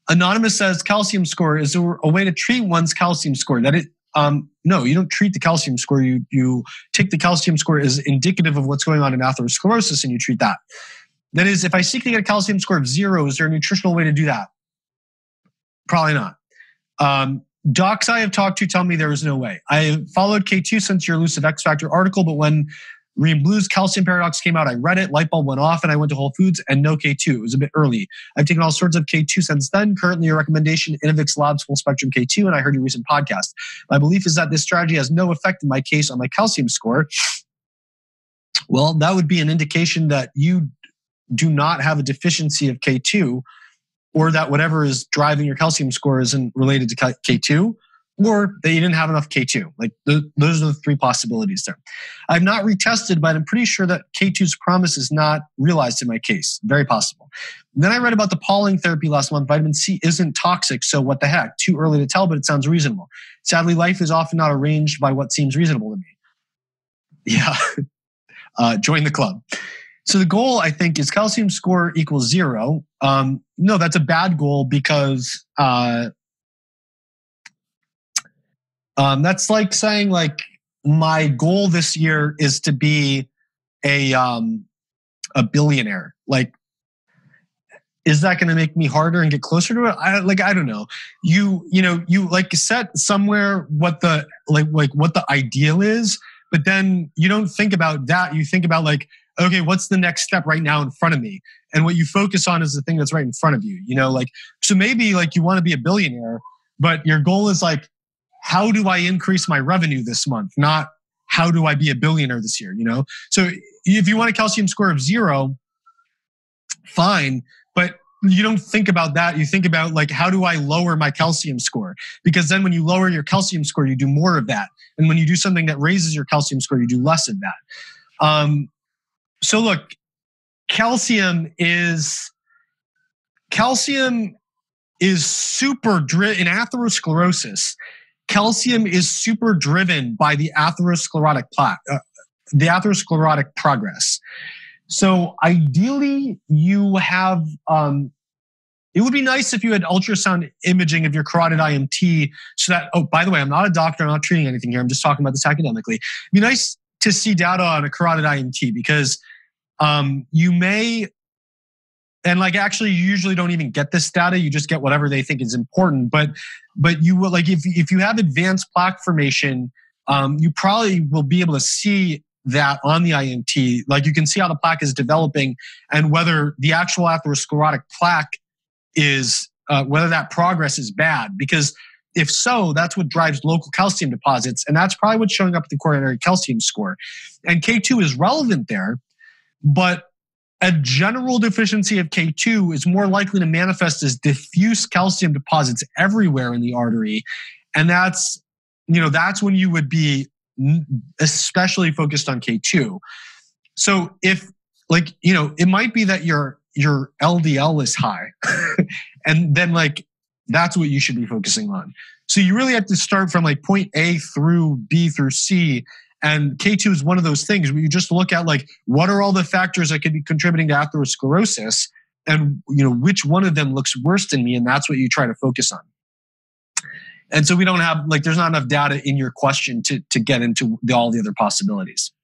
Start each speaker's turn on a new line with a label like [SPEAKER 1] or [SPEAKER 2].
[SPEAKER 1] Anonymous says calcium score is a way to treat one's calcium score. That it, no, you don't treat the calcium score. You take the calcium score as indicative of what's going on in atherosclerosis, and you treat that. That is, if I seek to get a calcium score of 0, is there a nutritional way to do that? Probably not. Docs I have talked to tell me there is no way. I have followed K2 since your elusive X Factor article, but when Green Blue's calcium paradox came out, I read it, light bulb went off, and I went to Whole Foods and no K2. It was a bit early. I've taken all sorts of K2 since then. Currently, your recommendation, Innovix Labs Full Spectrum K2, and I heard your recent podcast. My belief is that this strategy has no effect in my case on my calcium score. Well, that would be an indication that you do not have a deficiency of K2, or that whatever is driving your calcium score isn't related to K2, or that you didn't have enough K2. Like those are the 3 possibilities there. I've not retested, but I'm pretty sure that K2's promise is not realized in my case. Very possible. Then I read about the polling therapy last month. Vitamin C isn't toxic, so what the heck? Too early to tell, but it sounds reasonable. Sadly, life is often not arranged by what seems reasonable to me. Yeah, join the club. So the goal, I think, is calcium score equals 0. No, that's a bad goal because that's like saying, like, my goal this year is to be a billionaire. Like, is that going to make me harder and get closer to it? I don't know. You like set somewhere what the what the ideal is, but then you don't think about that. You think about like, okay, what's the next step right now in front of me? And what you focus on is the thing that's right in front of you. So maybe like you want to be a billionaire, but your goal is like, how do I increase my revenue this month? Not how do I be a billionaire this year, So if you want a calcium score of 0, fine, but you don't think about that. You think about like, how do I lower my calcium score? Because then when you lower your calcium score, you do more of that. And when you do something that raises your calcium score, you do less of that. So look, calcium is super driven in atherosclerosis. Calcium is super driven by the atherosclerotic progress. So ideally, you have. It would be nice if you had ultrasound imaging of your carotid IMT, so that. Oh, by the way, I'm not a doctor. I'm not treating anything here. I'm just talking about this academically. It'd be nice to see data on a carotid IMT because you may, and like actually you usually don't even get this data. You just get whatever they think is important. But you will, like, if you have advanced plaque formation, you probably will be able to see that on the IMT. Like you can see how the plaque is developing and whether the actual atherosclerotic plaque is, whether that progress is bad. Because if so, that's what drives local calcium deposits. And that's probably what's showing up at the coronary calcium score. And K2 is relevant there. But a general deficiency of K2 is more likely to manifest as diffuse calcium deposits everywhere in the artery. And that's when you would be especially focused on K2. So if it might be that your LDL is high and then like, that's what you should be focusing on. So you really have to start from like point A through B through C. And K2 is one of those things where you just look at like, what are all the factors that could be contributing to atherosclerosis? And which one of them looks worse in me? And that's what you try to focus on. And so we don't have, there's not enough data in your question to get into all the other possibilities.